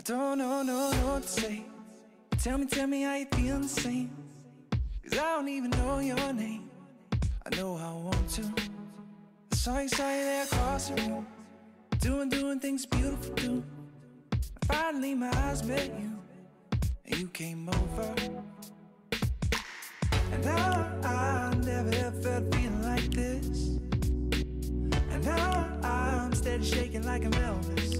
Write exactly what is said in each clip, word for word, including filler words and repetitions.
don't know, no, no what to say. Tell me, tell me how you feel the same. Cause I don't even know your name. I know I want to. I saw you, saw you there across the room, doing, doing things beautiful do. Finally my eyes met you, and you came over. And now I never ever felt feeling like this. And now I'm steady shaking like I'm Elvis.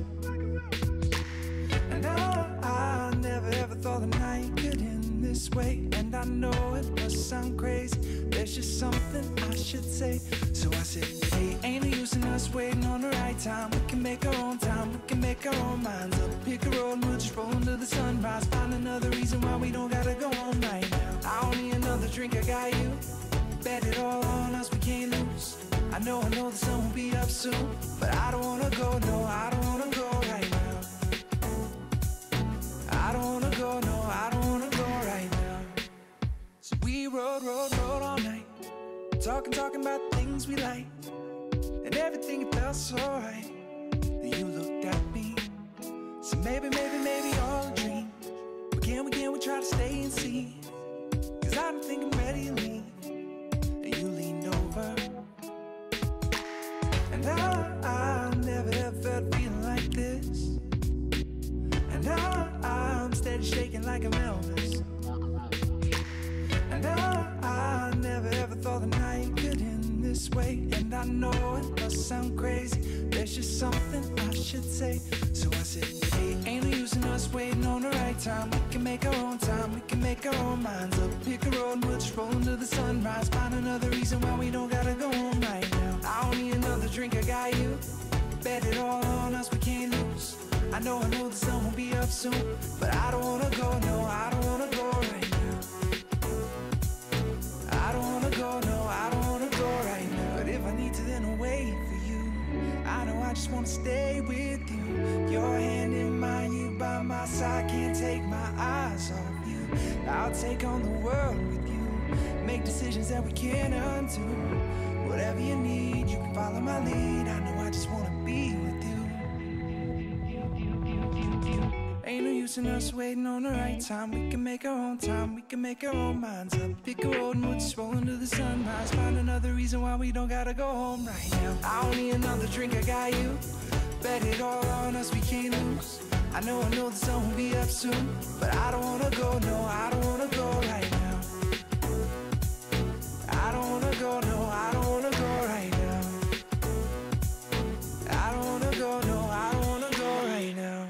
And now I never ever thought the night could end this way. And I know it must sound crazy, there's just something I should say. So I said, hey, ain't no use in us waiting on the right time. We can make our own time, we can make our own minds up. Pick a road and we'll just roll into the sunrise. Find another reason why we don't gotta go home right now. I don't need another drink, I got you. Bet it all on us, we can't lose. I know, I know the sun will be up soon, but I don't wanna go, no, I don't wanna go right now. I don't wanna go, no, I don't wanna go right now. So we rode, rode, rode all night, talking, talking about things we like, and everything it felt so right. Then you looked at me, so maybe, maybe, maybe all a dream. But can we, can we try to stay and see? Cause I don't think I'm ready to leave. And you leaned over, and now I never ever felt feeling like this. And now I'm steady shaking like I'm Elvis. And now I never ever thought the night could end this way. And I know it must sound crazy, there's just something I should say. So I said, hey, ain't no use in us waiting on the right time. We can make our own time, we can make our own minds up. Pick a road and we'll just roll into the sunrise. Find another reason why we don't gotta go home right now. I don't need another drink, I got you. Bet it all on us, we can't lose. I know, I know the sun will be up soon, but I don't wanna go, no, I don't wanna go right now. I don't wanna go, no, I don't wanna go right now. But if I need to, then I'll wait for you. I know I just wanna stay with you. Your hand in mine, you by my side, can't take my eyes off you. I'll take on the world with you, make decisions that we can't undo. Whatever you need, you can follow my lead. I know I just wanna be with you. Ain't no use in us waiting on the right time. We can make our own time, we can make our own minds up. Pick a road and we'll just roll into the sunrise. Find another reason why we don't gotta go home right now. I don't need another drink, I got you. Bet it all on us, we can't lose. I know, I know the sun will be up soon, but I don't wanna go, no, I don't wanna go right now. I don't wanna go, no, I don't wanna go right now. I don't wanna go, no, I don't wanna go right now.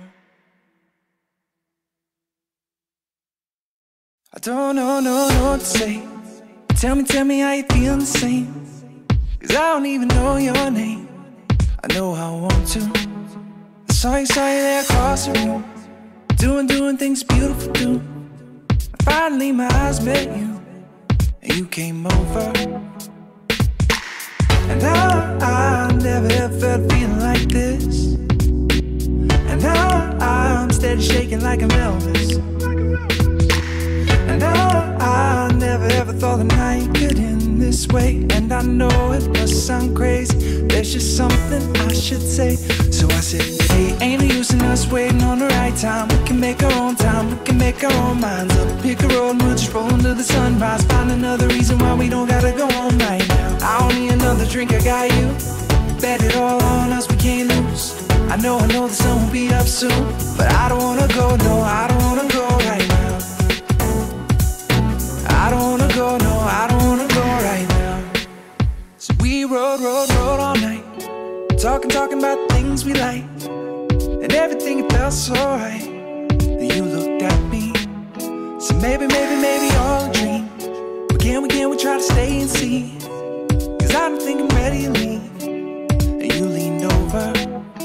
I don't know, no, no what to say. Tell me, tell me how you feel the same. Cause I don't even know your name. I know I want to. I saw you, saw you there across the room, doing, doing things beautiful do. And finally my eyes met you, and you came over. And now I never ever felt feeling like this. And now I'm steady shaking like I'm Elvis. And now I never ever thought the night could end this way. And I know it must sound crazy, there's just something I should say. So I said, hey, ain't no use in us waiting on the right time. We can make our own time, we can make our own minds up. Pick a road and we'll just roll into the sunrise. Find another reason why we don't gotta go home right now. I don't need another drink, I got you. Bet it all on us, we can't lose. I know, I know the sun will be up soon, but I don't wanna go, no, I don't wanna go right now. I don't wanna go, no, I don't wanna go right now. So we rode, rode, rode all night, talking, talking about things we like, and everything it felt so right. Then you looked at me, so maybe, maybe, maybe all a dream. But can we, can we try to stay and see? Cause I don't think I'm ready to leave. And you leaned over,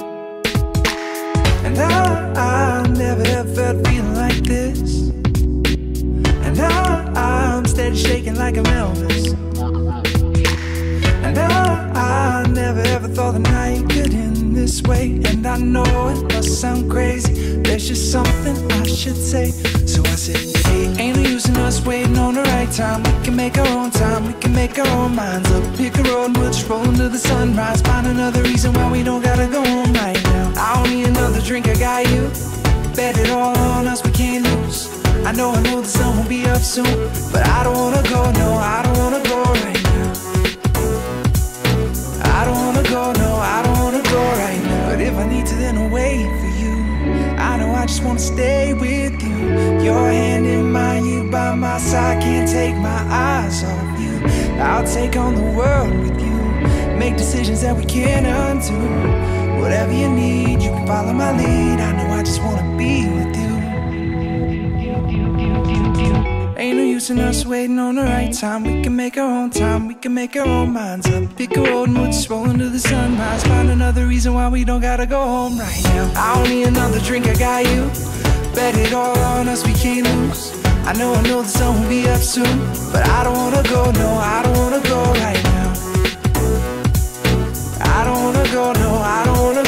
and now I never ever felt feeling like this. And now I'm steady shaking like I'm Elvis. And now I never ever thought the night could end this way. And I know it must sound crazy, there's just something I should say. So I said, hey, ain't no use in us waiting on the right time. We can make our own time, we can make our own minds up. Pick a road and we'll just roll into the sunrise. Find another reason why we don't gotta go home right now. I don't need another drink, I got you. Bet it I know, I know the sun will be up soon, but I don't wanna go, no, I don't wanna go right now. I don't wanna go, no, I don't wanna go right now. But if I need to, then I'll wait for you. I know I just wanna stay with you. Your hand in mine, you by my side, can't take my eyes off you. I'll take on the world with you, make decisions that we can't undo. Whatever you need, you can follow my lead. I know I just wanna be with you. Ain't no use in us waiting on the right time. We can make our own time, we can make our own minds up. Pick a road and we'll just roll into the sunrise. Find another reason why we don't gotta go home right now. I don't need another drink, I got you. Bet it all on us, we can't lose. I know, I know the sun will be up soon, but I don't wanna go, no, I don't wanna go right now. I don't wanna go, no, I don't wanna